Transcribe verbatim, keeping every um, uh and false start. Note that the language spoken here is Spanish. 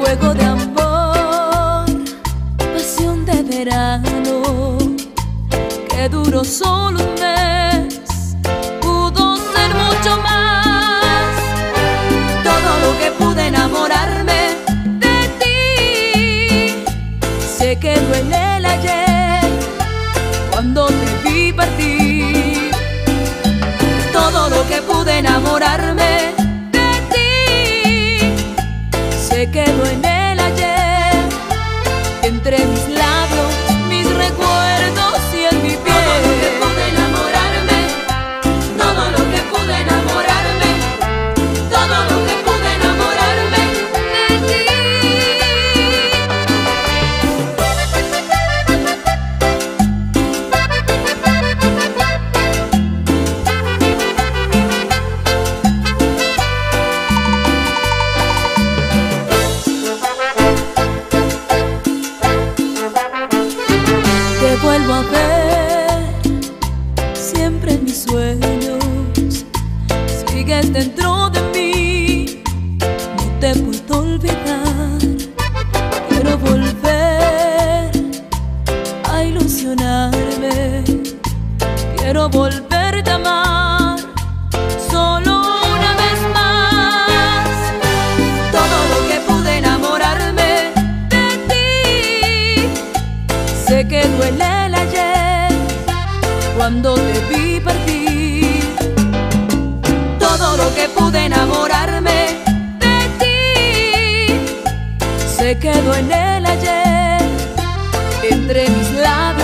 fuego de amor, pasión de verano, que duró solo un mes, pudo ser mucho más. Todo lo que pude enamorarme de ti se quedó en el ayer, cuando te vi partir. Todo lo que pude enamorarme de ti se quedó en el ayer, entre mis labios, mis recuerdos y en mi piel. Todo lo que pude enamorarme, todo lo que pude enamorarme, todo lo que pude enamorarme de ti. Te vuelvo a ver siempre en mis sueños, sigues dentro de mí, no te puedo olvidar. Quiero volver a ilusionarme, quiero volverte a amar solo una vez más. Todo lo que pude enamorarme de ti se quedó en el ayer, cuando te vi partir. Todo lo que pude enamorarme de ti se quedó en el ayer, entre mis labios.